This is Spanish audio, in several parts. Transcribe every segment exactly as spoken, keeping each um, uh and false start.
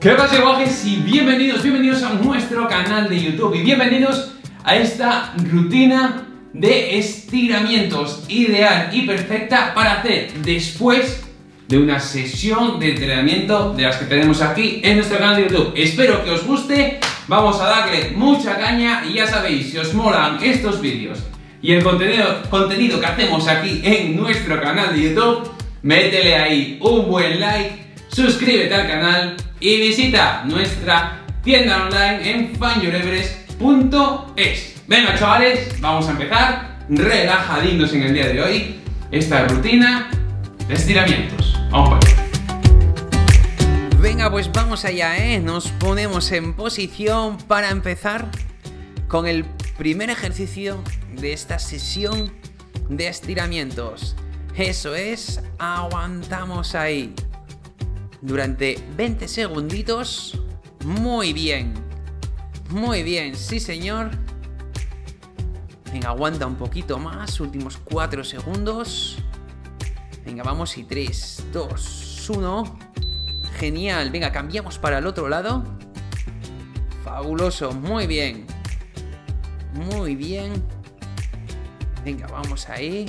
¿Qué pasa, guajes? Y bienvenidos, bienvenidos a nuestro canal de YouTube y bienvenidos a esta rutina de estiramientos ideal y perfecta para hacer después de una sesión de entrenamiento de las que tenemos aquí en nuestro canal de YouTube. Espero que os guste, vamos a darle mucha caña y ya sabéis, si os molan estos vídeos y el contenido, contenido que hacemos aquí en nuestro canal de YouTube, métele ahí un buen like, suscríbete al canal y visita nuestra tienda online en find your everest punto es. Venga, chavales, vamos a empezar relajadinos en el día de hoy esta rutina de estiramientos. Vamos para allá. Venga, pues vamos allá, ¿eh? Nos ponemos en posición para empezar con el primer ejercicio de esta sesión de estiramientos. Eso es, aguantamos ahí durante veinte segunditos. Muy bien, muy bien, sí señor. Venga, aguanta un poquito más, últimos cuatro segundos. Venga, vamos y tres, dos, uno. Genial, venga, cambiamos para el otro lado. Fabuloso, muy bien. Muy bien. Venga, vamos ahí.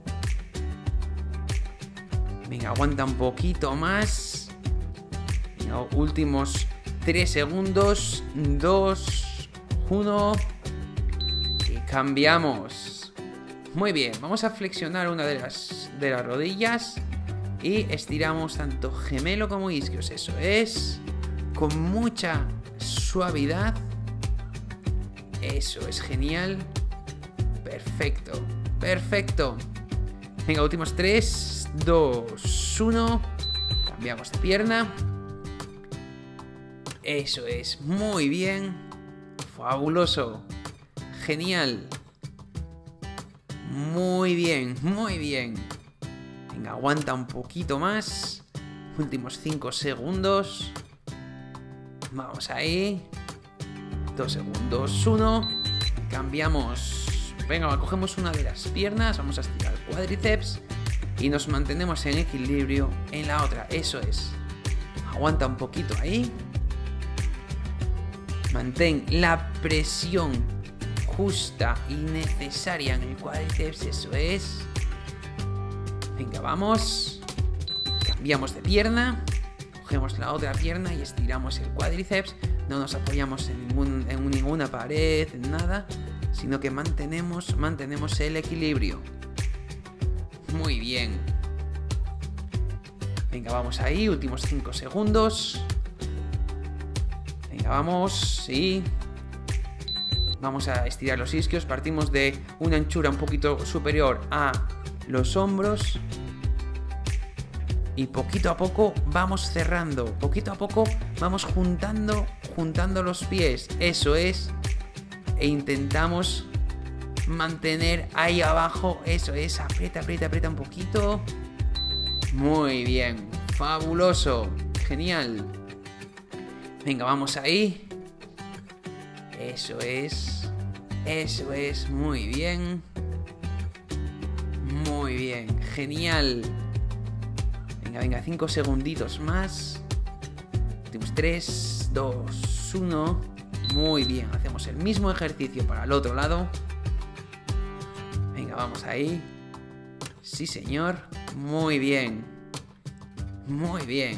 Venga, aguanta un poquito más. Venga, últimos tres segundos. dos, uno. Y cambiamos. Muy bien, vamos a flexionar una de las, de las rodillas. Y estiramos tanto gemelo como isquios. Eso es. Con mucha suavidad. Eso es genial. Perfecto. Perfecto. Venga, últimos tres, dos, uno. Cambiamos de pierna. Eso es. Muy bien. Fabuloso. Genial. Muy bien, muy bien. Venga, aguanta un poquito más. Últimos cinco segundos. Vamos ahí. dos segundos, uno. Cambiamos. Venga, cogemos una de las piernas. Vamos a estirar el cuádriceps. Y nos mantenemos en equilibrio en la otra. Eso es. Aguanta un poquito ahí. Mantén la presión justa y necesaria en el cuádriceps. Eso es. Venga, vamos. Cambiamos de pierna. Cogemos la otra pierna y estiramos el cuádriceps. No nos apoyamos en, ningún, en ninguna pared, en nada, sino que mantenemos, mantenemos el equilibrio. Muy bien. Venga, vamos ahí. Últimos cinco segundos. Venga, vamos. Sí. Vamos a estirar los isquios. Partimos de una anchura un poquito superior a los hombros. Y poquito a poco vamos cerrando. Poquito a poco vamos juntando, juntando los pies. Eso es. E intentamos mantener ahí abajo. Eso es. Aprieta, aprieta, aprieta un poquito. Muy bien. Fabuloso. Genial. Venga, vamos ahí. Eso es. Eso es. Muy bien. Muy bien. Genial. Venga, venga, cinco segunditos más. Últimos tres, dos, uno. Muy bien, hacemos el mismo ejercicio para el otro lado. Venga, vamos ahí. Sí, señor. Muy bien. Muy bien.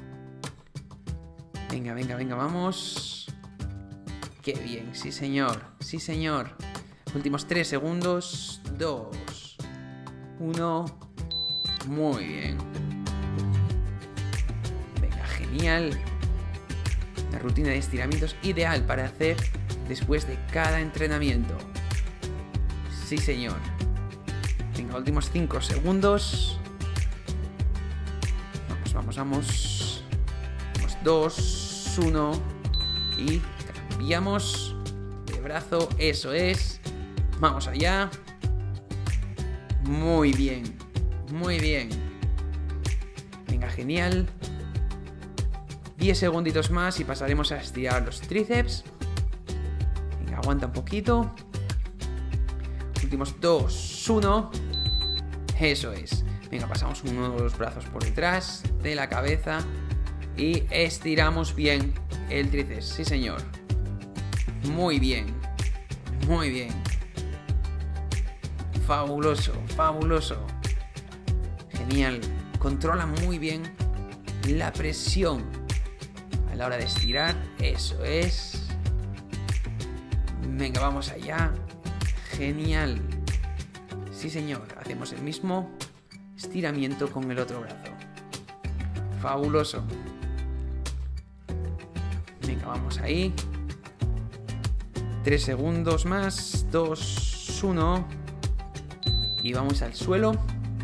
Venga, venga, venga, vamos. Qué bien, sí, señor. Sí, señor. Últimos tres segundos. dos, uno. Muy bien. Genial. La rutina de estiramientos ideal para hacer después de cada entrenamiento. Sí, señor. Venga, últimos cinco segundos. Vamos, vamos, vamos. Vamos, dos, uno. Y cambiamos de brazo. Eso es. Vamos allá. Muy bien. Muy bien. Venga, genial. diez segunditos más y pasaremos a estirar los tríceps. Venga, aguanta un poquito. Últimos dos, uno. Eso es. Venga, pasamos uno de los brazos por detrás de la cabeza Y estiramos bien el tríceps. Sí, señor. Muy bien. Muy bien. Fabuloso, fabuloso. Genial. Controla muy bien la presión a la hora de estirar. Eso es. Venga, vamos allá. Genial. Sí, señor. Hacemos el mismo estiramiento con el otro brazo. Fabuloso. Venga, vamos ahí. Tres segundos más. Dos, uno. Y vamos al suelo.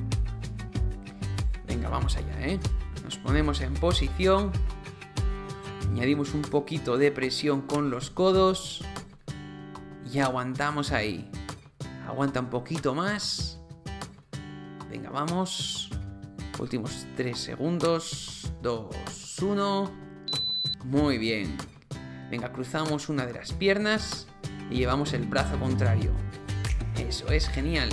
Venga, vamos allá, ¿eh? Nos ponemos en posición. Añadimos un poquito de presión con los codos. Y aguantamos ahí. Aguanta un poquito más. Venga, vamos. Últimos tres segundos. dos, uno. Muy bien. Venga, cruzamos una de las piernas y llevamos el brazo contrario. Eso es, genial.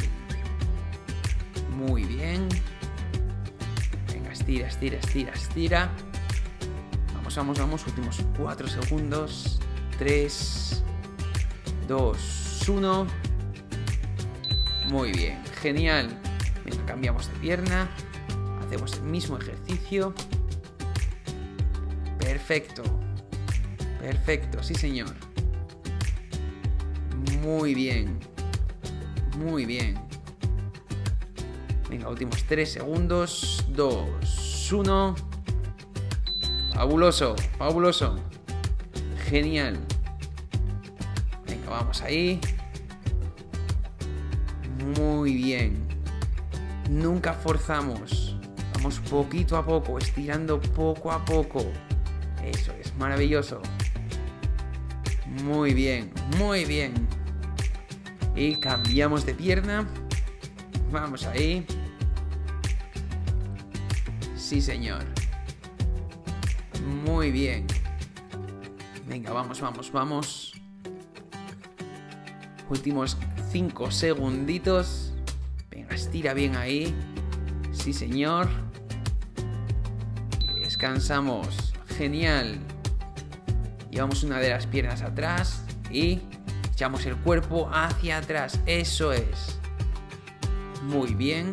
Muy bien. Venga, estira, estira, estira, estira. Vamos, vamos, vamos. Últimos cuatro segundos. tres, dos, uno. Muy bien, genial. Venga, cambiamos de pierna. Hacemos el mismo ejercicio. Perfecto. Perfecto, sí señor. Muy bien. Muy bien. Venga, últimos tres segundos. dos, uno. Fabuloso, fabuloso. Genial. Venga, vamos ahí. Muy bien. Nunca forzamos. Vamos poquito a poco, estirando poco a poco. Eso es maravilloso. Muy bien, muy bien. Y cambiamos de pierna. Vamos ahí. Sí, señor. Muy bien. Venga, vamos, vamos, vamos. Últimos cinco segunditos. Venga, estira bien ahí. Sí, señor. Y descansamos. Genial. Llevamos una de las piernas atrás y echamos el cuerpo hacia atrás. Eso es. Muy bien.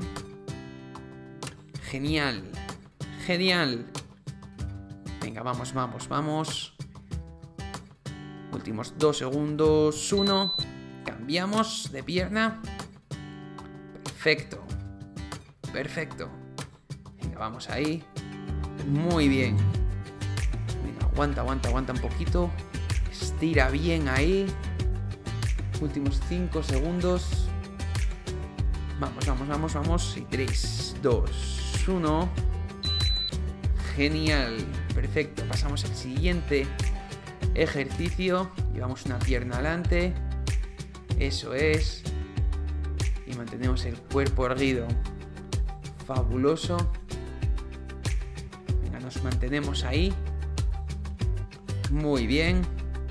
Genial. Genial. Venga, vamos, vamos, vamos. Últimos dos segundos. Uno. Cambiamos de pierna. Perfecto. Perfecto. Venga, vamos ahí. Muy bien. Venga, aguanta, aguanta, aguanta un poquito. Estira bien ahí. Últimos cinco segundos. Vamos, vamos, vamos, vamos. Y tres, dos, uno. Genial. Perfecto. Pasamos al siguiente ejercicio. Llevamos una pierna adelante. Eso es. Y mantenemos el cuerpo erguido. Fabuloso. Venga, nos mantenemos ahí. Muy bien.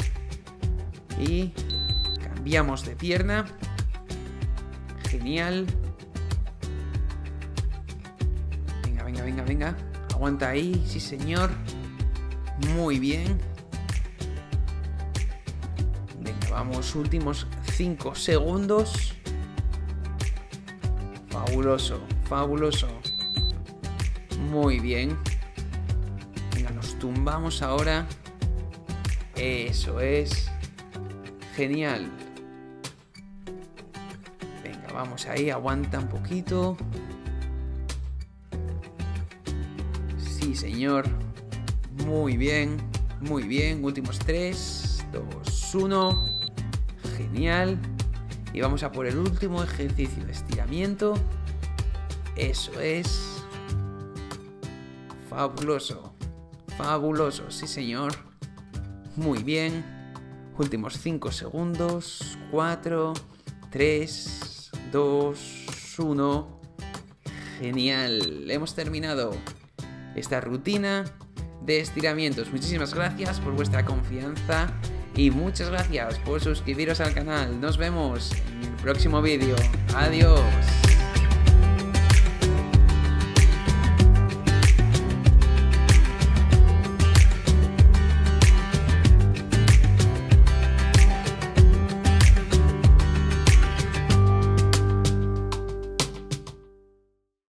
Y cambiamos de pierna. Genial. Venga, venga, venga, venga. Aguanta ahí, sí señor. Muy bien. Venga, vamos, últimos cinco segundos. Fabuloso, fabuloso. Muy bien. Venga, nos tumbamos ahora. Eso es. Genial. Venga, vamos ahí, aguanta un poquito. Sí, señor. Muy bien, muy bien. Últimos tres, dos, uno. Genial. Y vamos a por el último ejercicio de estiramiento. Eso es. Fabuloso. Fabuloso, sí señor. Muy bien. Últimos cinco segundos. cuatro, tres, dos, uno. Genial. Hemos terminado esta rutina de estiramientos. Muchísimas gracias por vuestra confianza y muchas gracias por suscribiros al canal. Nos vemos en el próximo vídeo. Adiós.